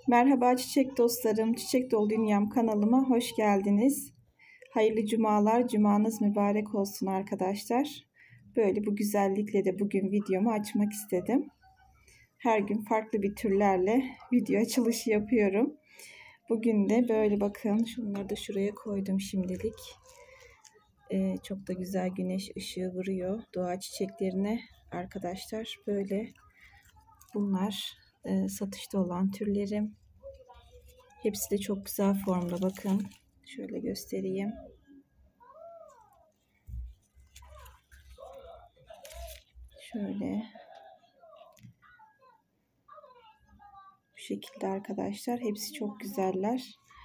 Merhaba çiçek dostlarım, Çiçek Dolu Dünyam kanalıma hoş geldiniz. Hayırlı cumalar, cumanız mübarek olsun arkadaşlar. Böyle bu güzellikle de bugün videomu açmak istedim. Her gün farklı bir türlerle video açılışı yapıyorum. Bugün de böyle bakın, şunları da şuraya koydum şimdilik. Çok da güzel güneş ışığı vuruyor doğa çiçeklerine arkadaşlar. Böyle bunlar satışta olan türlerim. Hepsi de çok güzel formda, bakın. Şöyle göstereyim. Şöyle. Bu şekilde arkadaşlar. Hepsi çok güzeller.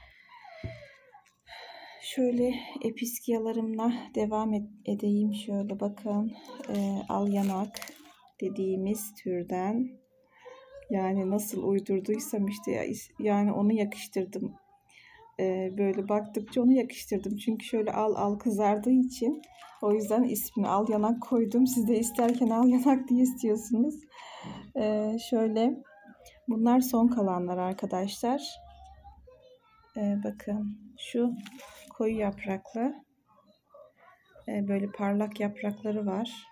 Şöyle episkiyalarımla devam edeyim. Şöyle bakın. Al yanak dediğimiz türden. Yani nasıl uydurduysam işte yani onu yakıştırdım. Böyle baktıkça onu yakıştırdım. Çünkü şöyle al kızardığı için o yüzden ismini al yanak koydum. Siz de isterken al yanak diye istiyorsunuz. Şöyle bunlar son kalanlar arkadaşlar. Bakın şu koyu yapraklı böyle parlak yaprakları var.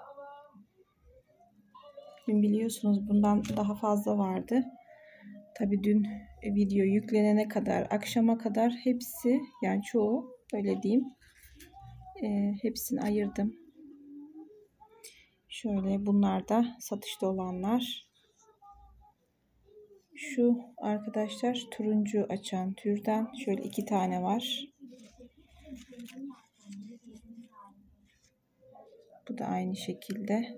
Dün biliyorsunuz bundan daha fazla vardı. Tabii dün video yüklenene kadar, akşama kadar hepsi, yani çoğu öyle diyeyim, hepsini ayırdım. Şöyle bunlar da satışta olanlar. Şu arkadaşlar turuncu açan türden şöyle 2 tane var. Bu da aynı şekilde.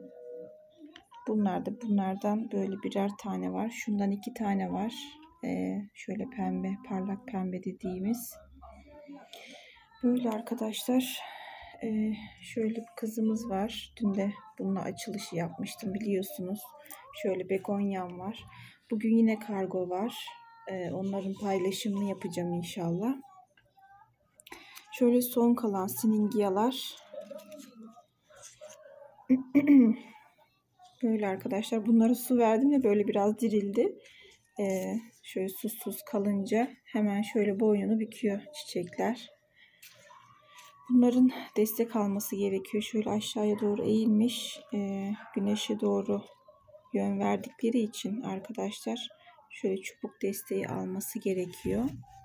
Bunlardan böyle birer tane var. Şundan 2 tane var. Şöyle pembe, parlak pembe dediğimiz. Böyle arkadaşlar. Şöyle bir kızımız var. Dün de bununla açılışı yapmıştım biliyorsunuz. Şöyle begonyam var. Bugün yine kargo var. Onların paylaşımını yapacağım inşallah. Şöyle son kalan siningiyalar. Böyle arkadaşlar. Bunlara su verdim ve böyle biraz dirildi. Şöyle susuz kalınca hemen şöyle boynunu büküyor çiçekler. Bunların destek alması gerekiyor. Şöyle aşağıya doğru eğilmiş, güneşe doğru yön verdikleri için arkadaşlar şöyle çubuk desteği alması gerekiyor.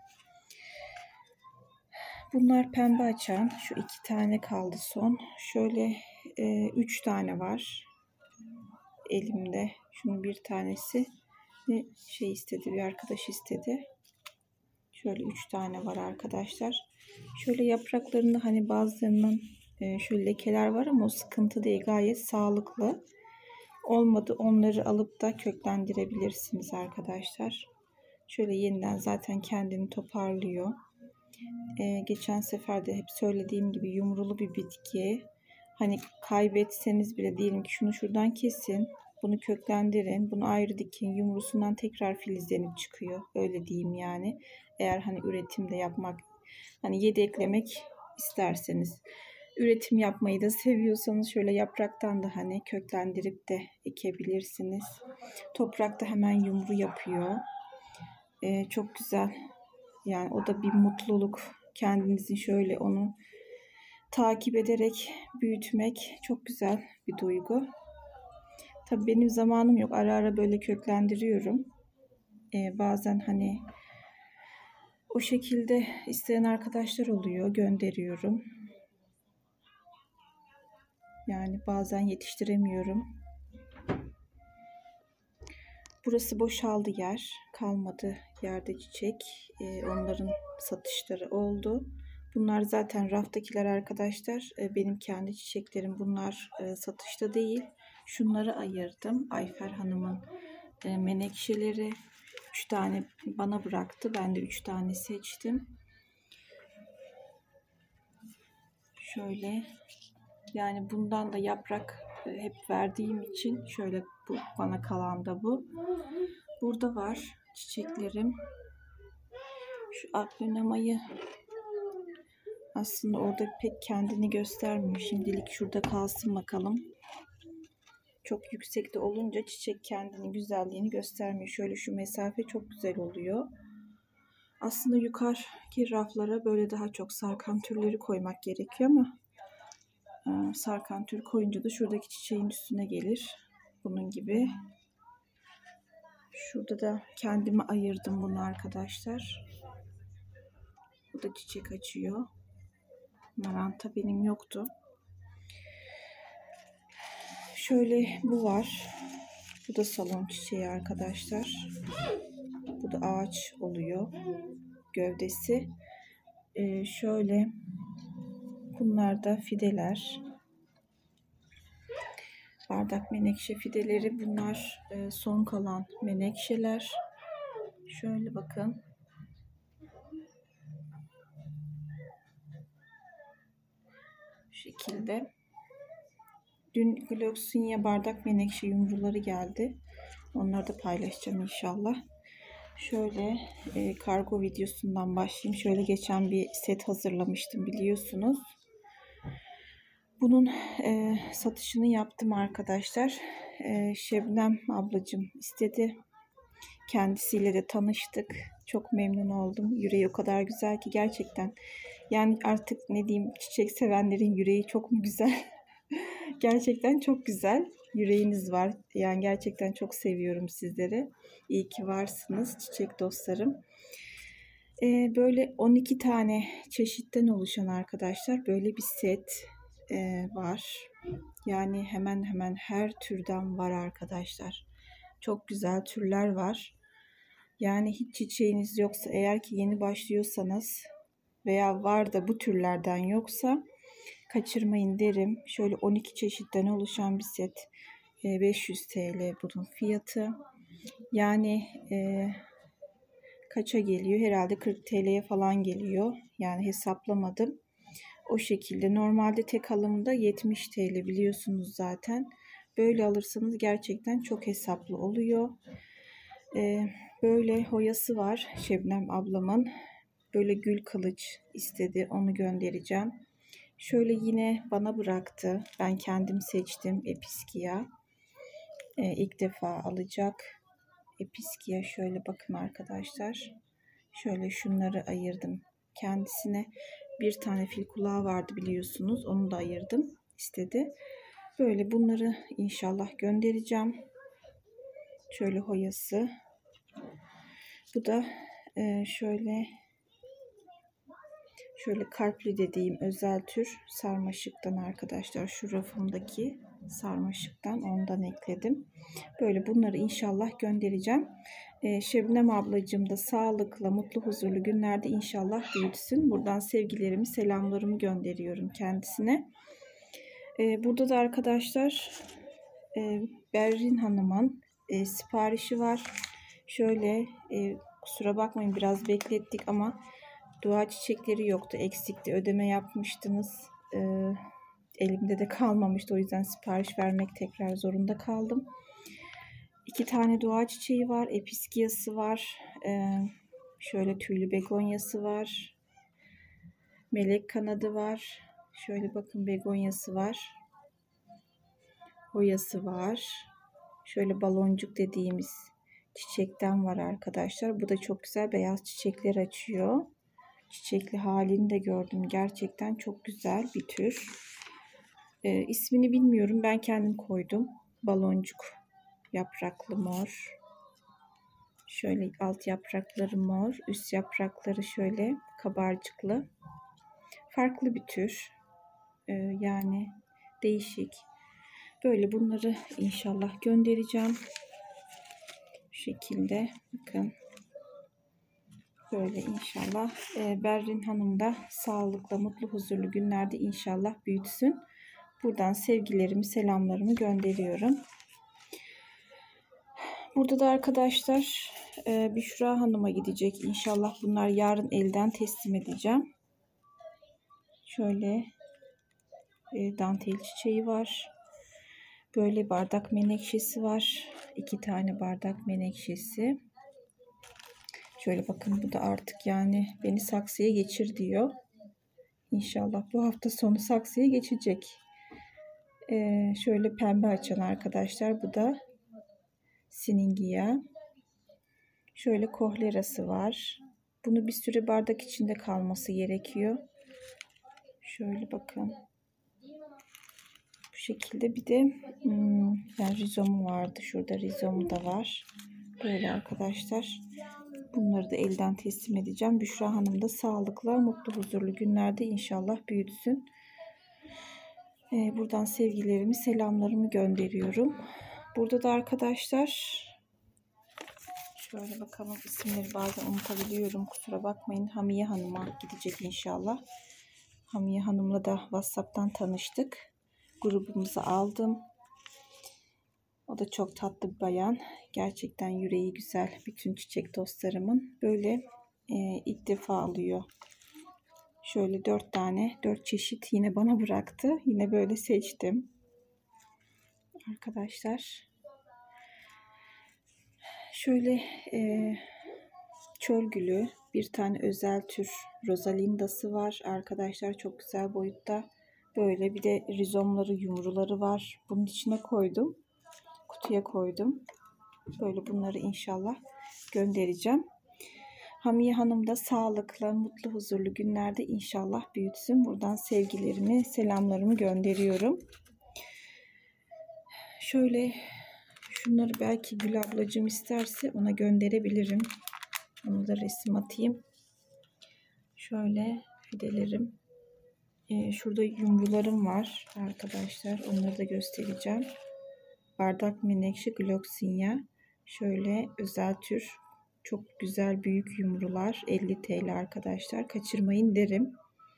Bunlar pembe açan. Şu 2 tane kaldı son. Şöyle 3 tane var elimde. Şunun bir tanesi şey istedi, bir arkadaş istedi. Şöyle 3 tane var arkadaşlar. Şöyle yapraklarında hani bazılarının şöyle lekeler var ama o sıkıntı değil, gayet sağlıklı. Olmadı onları alıp da köklendirebilirsiniz arkadaşlar. Şöyle yeniden zaten kendini toparlıyor. Geçen sefer de hep söylediğim gibi yumrulu bir bitki. Hani kaybetseniz bile diyelim ki şunu şuradan kesin, bunu köklendirin, bunu ayrı dikin, yumrusundan tekrar filizlenip çıkıyor. Öyle diyeyim yani. Eğer hani üretimde yapmak, hani yedeklemek isterseniz, üretim yapmayı da seviyorsanız şöyle yapraktan da hani köklendirip de ekebilirsiniz. Toprakta hemen yumru yapıyor. Çok güzel. Yani o da bir mutluluk. Kendinizin şöyle onu takip ederek büyütmek çok güzel bir duygu. Tabii benim zamanım yok. Ara ara böyle köklendiriyorum. Bazen hani o şekilde isteyen arkadaşlar oluyor. Gönderiyorum. Yani bazen yetiştiremiyorum. Burası boşaldı yer. Kalmadı yerde çiçek. Onların satışları oldu. Bunlar zaten raftakiler arkadaşlar. Benim kendi çiçeklerim. Bunlar satışta değil. Şunları ayırdım. Ayfer Hanım'ın menekşeleri. 3 tane bana bıraktı. Ben de 3 tane seçtim. Şöyle. Yani bundan da yaprak hep verdiğim için şöyle bu bana kalan da bu. Burada var çiçeklerim. Şu aglonemayı aslında orada pek kendini göstermiyor. Şimdilik şurada kalsın bakalım. çok yüksekte olunca çiçek kendini, güzelliğini göstermiyor. Şöyle şu mesafe çok güzel oluyor. Aslında yukarıki raflara böyle daha çok sarkan türleri koymak gerekiyor ama sarkan tür koyunca da şuradaki çiçeğin üstüne gelir. Bunun gibi. Şurada da kendime ayırdım bunu arkadaşlar. Bu da çiçek açıyor. Maranta benim yoktu. Şöyle bu var. Bu da salon çiçeği arkadaşlar. Bu da ağaç oluyor. Gövdesi. Şöyle bunlar da fideler. Bardak menekşe fideleri. Bunlar son kalan menekşeler. Şöyle bakın. Bu şekilde. Dün Gloxinia bardak menekşe yumruları geldi. Onları da paylaşacağım inşallah. Şöyle kargo videosundan başlayayım. Şöyle geçen bir set hazırlamıştım biliyorsunuz. Bunun satışını yaptım arkadaşlar. Şebnem ablacığım istedi. Kendisiyle de tanıştık. Çok memnun oldum. Yüreği o kadar güzel ki gerçekten. Yani artık ne diyeyim, çiçek sevenlerin yüreği çok mu güzel? Gerçekten çok güzel. Yüreğiniz var. Yani gerçekten çok seviyorum sizleri. İyi ki varsınız çiçek dostlarım. Böyle 12 tane çeşitten oluşan arkadaşlar böyle bir set var. Yani hemen hemen her türden var arkadaşlar. Çok güzel türler var. Yani hiç çiçeğiniz yoksa, eğer ki yeni başlıyorsanız veya var da bu türlerden yoksa kaçırmayın derim. Şöyle 12 çeşitten oluşan bir set. 500 TL bunun fiyatı. Yani kaça geliyor? Herhalde 40 TL'ye falan geliyor. Yani hesaplamadım. O şekilde. Normalde tek alımda 70 TL biliyorsunuz zaten. Böyle alırsanız gerçekten çok hesaplı oluyor. Böyle hoyası var Şebnem ablamın. Böyle gül kılıç istedi. Onu göndereceğim. Şöyle yine bana bıraktı. Ben kendim seçtim. Episkia. İlk defa alacak. Episkia şöyle bakın arkadaşlar. Şöyle şunları ayırdım kendisine. Bir tane fil kulağı vardı biliyorsunuz. Onu da ayırdım. İstedi. Böyle bunları inşallah göndereceğim. Şöyle hoyası. Bu da şöyle kalpli dediğim özel tür sarmaşıktan arkadaşlar. Şu rafımdaki sarmaşıktan ondan ekledim. Böyle bunları inşallah göndereceğim. Şebnem ablacığım da sağlıklı, mutlu, huzurlu günlerde inşallah büyütsün. Buradan sevgilerimi, selamlarımı gönderiyorum kendisine. Burada da arkadaşlar Berrin Hanım'ın siparişi var. Şöyle kusura bakmayın biraz beklettik ama dua çiçekleri yoktu, eksikti. Ödeme yapmıştınız. Elimde de kalmamıştı. O yüzden sipariş vermek tekrar zorunda kaldım. 2 tane dua çiçeği var. Episkiyası var. Şöyle tüylü begonyası var. Melek kanadı var. Şöyle bakın begonyası var. Hoyası var. Şöyle baloncuk dediğimiz çiçekten var arkadaşlar. Bu da çok güzel beyaz çiçekler açıyor. Çiçekli halini de gördüm. Gerçekten çok güzel bir tür. İsmini bilmiyorum. Ben kendim koydum. Baloncuk yapraklı mor. Şöyle alt yaprakları mor. Üst yaprakları şöyle kabarcıklı. Farklı bir tür. Yani değişik. Böyle bunları inşallah göndereceğim. Bu şekilde. Bakın. Böyle inşallah. Berrin Hanım da sağlıklı, mutlu, huzurlu günlerde inşallah büyütsün. Buradan sevgilerimi, selamlarımı gönderiyorum. Burada da arkadaşlar Büşra Hanım'a gidecek. İnşallah bunlar yarın elden teslim edeceğim. Şöyle dantel çiçeği var. Böyle bardak menekşesi var. 2 tane bardak menekşesi. Şöyle bakın bu da artık yani beni saksıya geçir diyor. İnşallah bu hafta sonu saksıya geçecek. Şöyle pembe açan arkadaşlar. Bu da Siningia. Şöyle kohlerası var. Bunu bir süre bardak içinde kalması gerekiyor. Şöyle bakın. Bu şekilde bir de yani rizomu vardı. Şurada rizomu da var. Böyle arkadaşlar. Bunları da elden teslim edeceğim. Büşra Hanım da sağlıklı, mutlu, huzurlu günlerde inşallah büyütsün. Buradan sevgilerimi, selamlarımı gönderiyorum. Burada da arkadaşlar şöyle bakalım, isimleri bazen unutabiliyorum. Kusura bakmayın. Hamiye Hanım'a gidecek inşallah. Hamiye Hanım'la da WhatsApp'tan tanıştık. Grubumuza aldım. O da çok tatlı bir bayan. Gerçekten yüreği güzel. Bütün çiçek dostlarımın böyle ilk defa alıyor. Şöyle 4 tane, 4 çeşit yine bana bıraktı. Yine böyle seçtim. Arkadaşlar. Şöyle çöl gülü, bir tane özel tür Rosalinda'sı var. Arkadaşlar çok güzel boyutta. Böyle bir de rizomları, yumruları var. Bunun içine koydum. Kutuya koydum. Böyle bunları inşallah göndereceğim. Hamiye Hanım da sağlıklı, mutlu, huzurlu günlerde inşallah büyütsün. Buradan sevgilerimi, selamlarımı gönderiyorum. Şöyle şunları belki Gül ablacığım isterse ona gönderebilirim. Onu da resim atayım. Şöyle fidelerim. Şurada yumrularım var arkadaşlar. Onları da göstereceğim. Bardak menekşe gloxinia. Şöyle özel tür. Çok güzel büyük yumrular. 50 TL arkadaşlar. Kaçırmayın derim.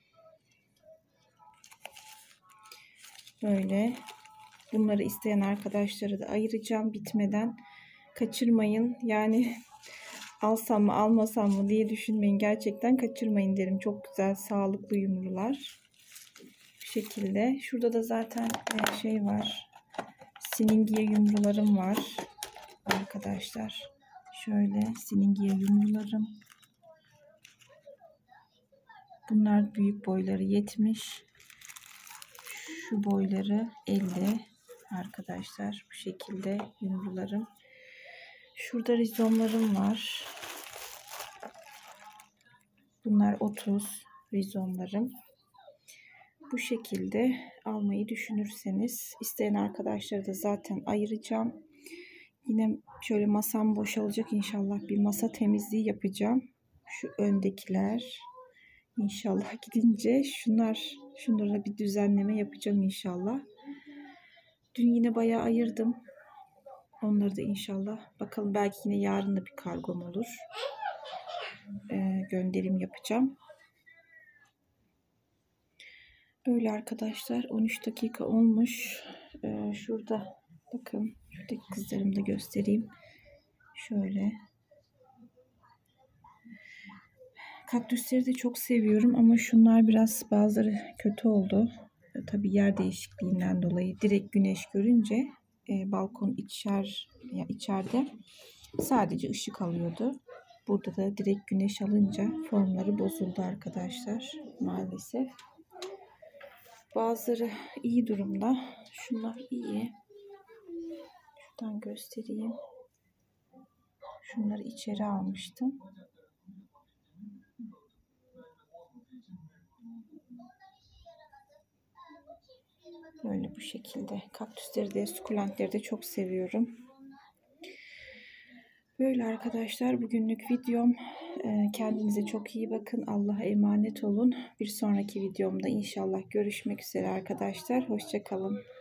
Böyle. Bunları isteyen arkadaşlara da ayıracağım bitmeden. Kaçırmayın. Yani alsam mı almasam mı diye düşünmeyin. Gerçekten kaçırmayın derim. Çok güzel sağlıklı yumrular. Bu şekilde. Şurada da zaten şey var. Siningia yumrularım var. Arkadaşlar. Şöyle Siningia yumrularım. Bunlar büyük boyları 70. Şu boyları 50. Arkadaşlar bu şekilde yumrularım. Şurada rizomlarım var. Bunlar 30 rizomlarım. Bu şekilde almayı düşünürseniz isteyen arkadaşları da zaten ayıracağım. Yine şöyle masam boşalacak inşallah. Bir masa temizliği yapacağım. Şu öndekiler. İnşallah gidince şunlara bir düzenleme yapacağım inşallah. Dün yine bayağı ayırdım. Onları da inşallah. Bakalım belki yine yarın da bir kargom olur. Gönderim yapacağım. Böyle arkadaşlar 13 dakika olmuş. Şurada bakın. Şuradaki kızlarımı da göstereyim. Şöyle. Kaktüsleri de çok seviyorum ama şunlar biraz bazıları kötü oldu. Tabii yer değişikliğinden dolayı direkt güneş görünce balkon içeride sadece ışık alıyordu. Burada da direkt güneş alınca formları bozuldu arkadaşlar maalesef. Bazıları iyi durumda. Şunlar iyi. Şuradan göstereyim. Şunları içeri almıştım. Böyle bu şekilde. Kaktüsleri de, sukulentleri de çok seviyorum. Böyle arkadaşlar bugünlük videom. Kendinize çok iyi bakın. Allah'a emanet olun. Bir sonraki videomda inşallah görüşmek üzere arkadaşlar. Hoşça kalın.